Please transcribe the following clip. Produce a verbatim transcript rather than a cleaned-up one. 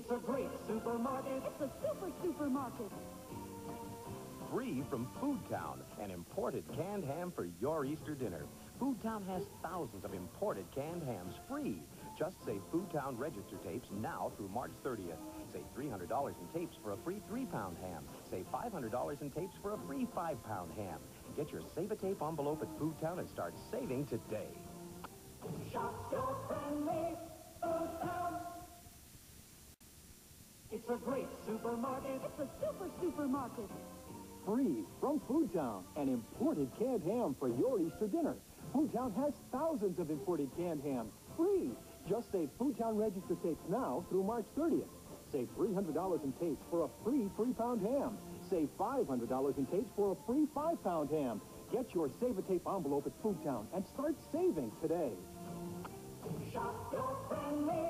It's a great supermarket. It's a super supermarket. Free from Food Town, an imported canned ham for your Easter dinner. Food Town has thousands of imported canned hams free. Just save Food Town register tapes now through March thirtieth. Save three hundred dollars in tapes for a free three-pound ham. Save five hundred dollars in tapes for a free five-pound ham. Get your Save-A-Tape envelope at Food Town and start saving today. Shop your friendly Food Town. It's a great supermarket. It's a super supermarket. Free from Food Town, an imported canned ham for your Easter dinner. Food Town has thousands of imported canned hams free. Just save Food Town register tapes now through March thirtieth. Save three hundred dollars in tapes for a free three-pound ham. Save five hundred dollars in tapes for a free five-pound ham. Get your Save-A-Tape envelope at Food Town and start saving today. Shop your friendly